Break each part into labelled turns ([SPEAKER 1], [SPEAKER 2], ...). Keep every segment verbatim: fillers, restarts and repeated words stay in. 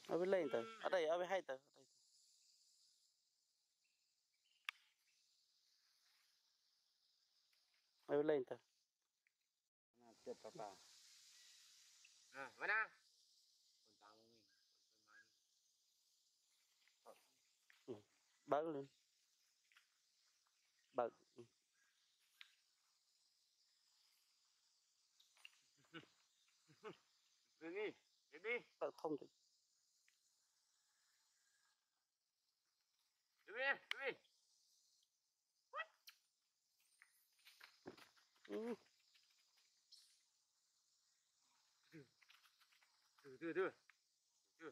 [SPEAKER 1] ở bên lên từ ở đây ở bên hai từ ở bên lên từ
[SPEAKER 2] chết papa
[SPEAKER 3] à mana con tao mình con mai
[SPEAKER 1] đi bớt lên bớt
[SPEAKER 3] đi đi đi đi
[SPEAKER 1] bớt không được
[SPEAKER 3] đi đi đi
[SPEAKER 1] ừ.
[SPEAKER 3] từ từ từ từ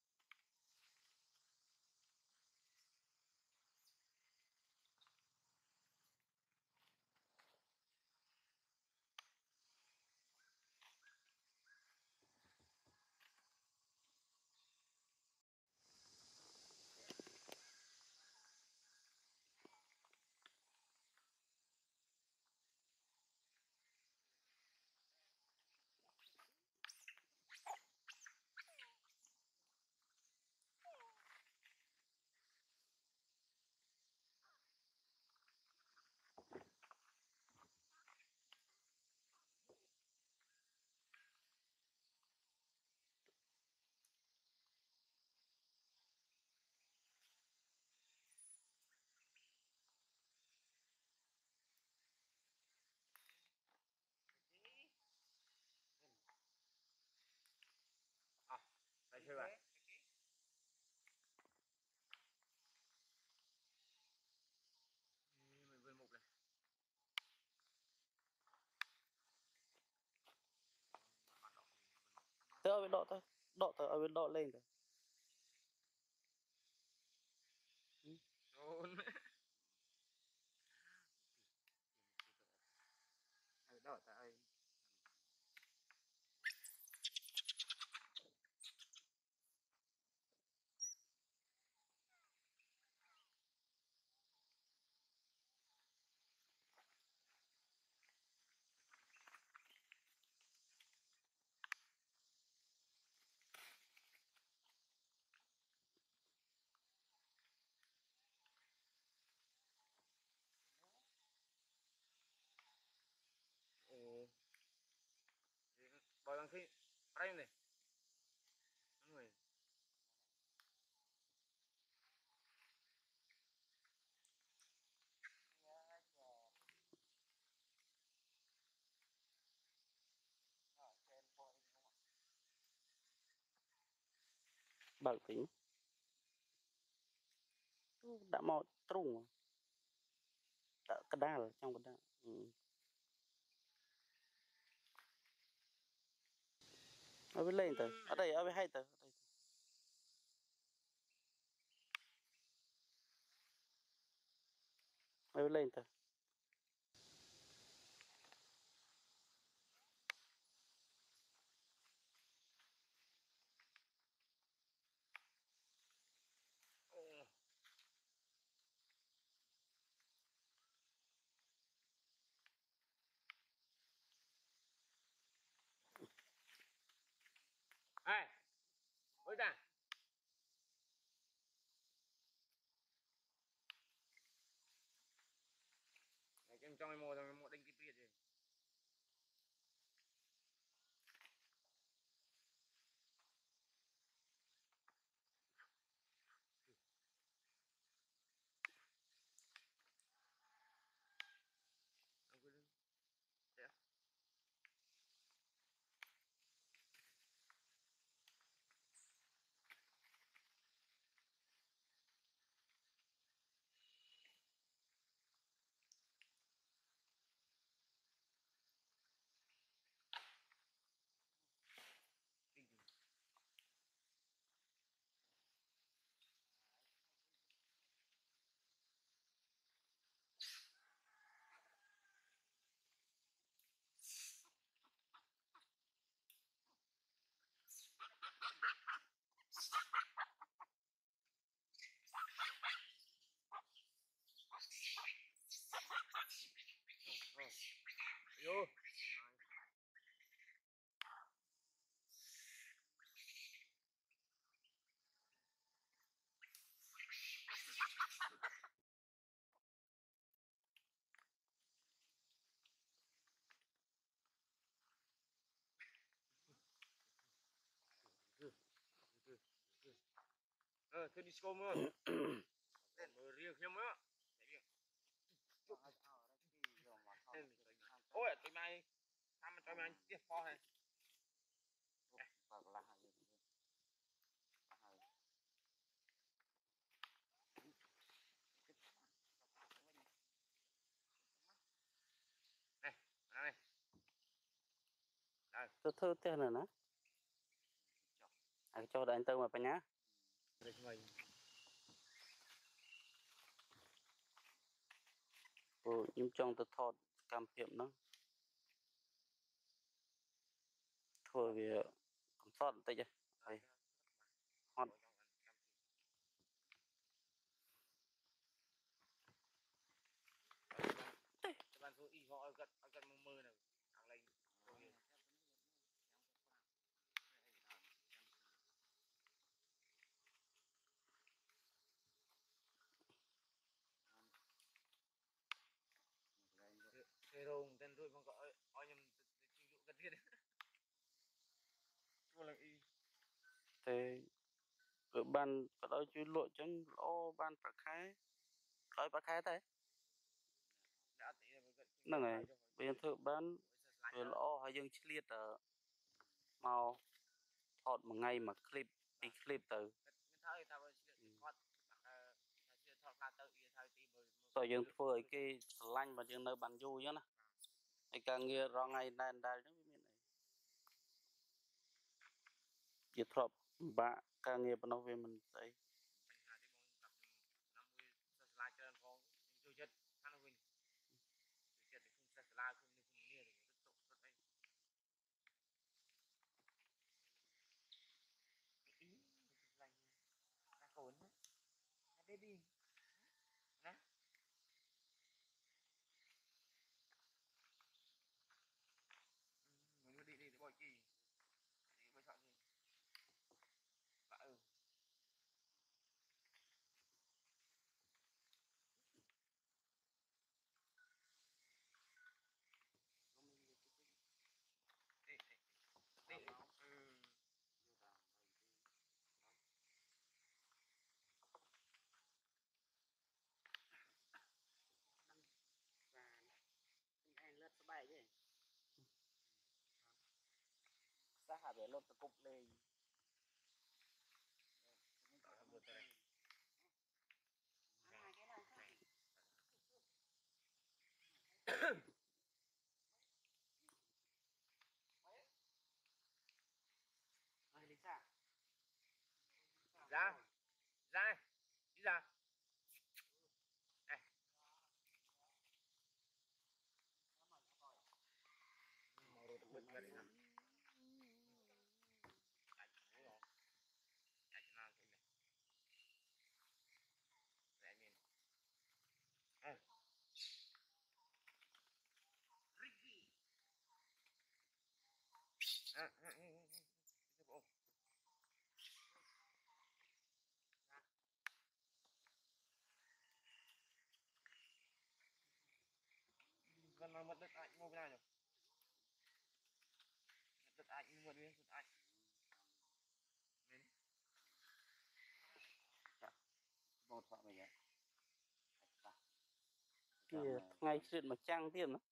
[SPEAKER 3] à đây chưa bạn mình vươn một này
[SPEAKER 1] tớ ở bên độ tớ độ tớ ở bên độ lên rồi
[SPEAKER 3] Đôn.
[SPEAKER 2] đó tại
[SPEAKER 3] Ồ. Bòi bằng khi đây này. Người.
[SPEAKER 1] bớt tính đã mò trùng đã cái đá rồi trong cái đá ừ. ở bên lên từ ở đây ở bên hai từ ở bên lên từ
[SPEAKER 3] Ồ. Ê. Ôi ta. Này em trong em mua rồi em mua đánh cái tiệt gì. Không có đứng. Đấy. ờ thôi đi score mưa lên mưa riêng thêm nữa ôi cái này tham cho mày tiếp pho này này này đây
[SPEAKER 1] Tôi thơ tên rồi nè. À, cho đại anh tư mà phải nhá.
[SPEAKER 3] đây mình
[SPEAKER 1] Ừ, nhưng trong tôi thọt cam piệm nó. Thôi vì còn sót tay chứ. Đây. Hot.
[SPEAKER 3] bạn số y họ gần gần mưa mưa này thằng lên thế rồi tên rồi không có oi nhầm chịu dụ gần kia đấy cô là y
[SPEAKER 1] Thế ở ban có đôi chú lộ chân lo ban bạc khai. Coi bạc khai thế. Nó này, bây giờ thợ bán về lo hay dân chi liệt ở màu thọt một ngày mà clip đi clip từ. Rồi dân phơi cái lanh mà dân nơi bàn du nhá nè. Ai càng nghe rõ ngày nay đây nó bên này. Giờ thọt bạ càng nghe bên nó về mình thấy.
[SPEAKER 3] Baby, nè, mình đi đi để bồi chi, đi bồi chọn gì, bạn ừ. Đi, đi, đi, ừ.
[SPEAKER 1] Anh lướt số bảy chứ. Sao hả để lột cục lên. Ơi Lizza.
[SPEAKER 3] Ra, ra này, đi ra. Này. Màu đồ bật ra để làm. Ai chả rồi. Ai chả làm cái này. Để nhìn. À. Ricky. À, à, à, à. Gần mà mất đất ai mua cái này rồi. Mất đất ai mua đi, đất ai. Nên.
[SPEAKER 2] Một thoại bây giờ.
[SPEAKER 1] Kìa, ngày chuyện mà trăng tiền đó.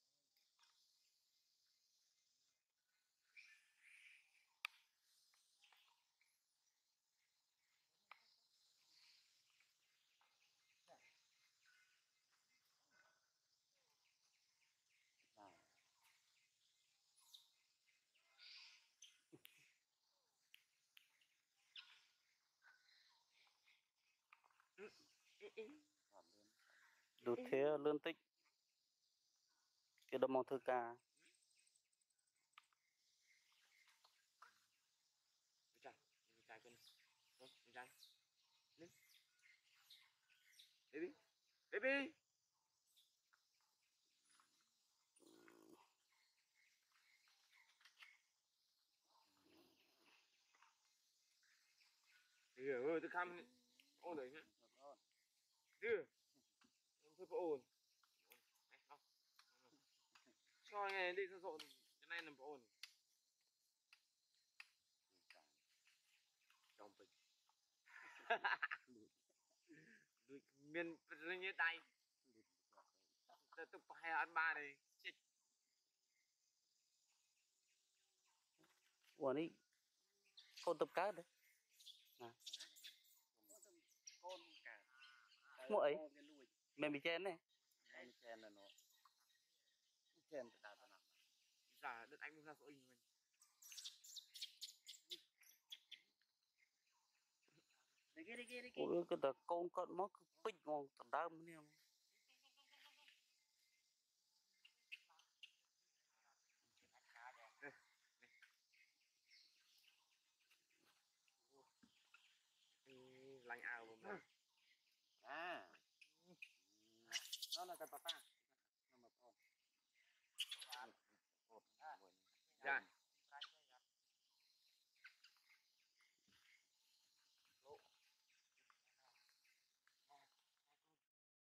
[SPEAKER 1] Đủ thế lươn tích. Cái đồng mong thư ca.
[SPEAKER 3] Đi chạy, đi chạy con. Đi chạy. Lên. Baby. Baby. Đưa, ơi, tôi khăm ôn rồi nhá. Đưa. Em thôi ôn. Này, không. Cho nghe đi sao rộn, cái này nằm ôn. Trong bình. Đuổi miền lên như đây tôi tôi hay ăn ba này chết
[SPEAKER 1] ủa đi con tập cá đấy à.
[SPEAKER 2] con cả
[SPEAKER 1] Mua ấy mẹ bị chen này
[SPEAKER 2] anh chen là nó chen từ đào từ nào
[SPEAKER 3] giả đất anh muốn ra số mình
[SPEAKER 2] đi kia đi kia đi kia
[SPEAKER 1] ủa cái tờ con con nó cứ pích ngon tờ đam này
[SPEAKER 3] lạnh ảo của mình
[SPEAKER 2] à nó là cái papa nó mà con
[SPEAKER 3] dạ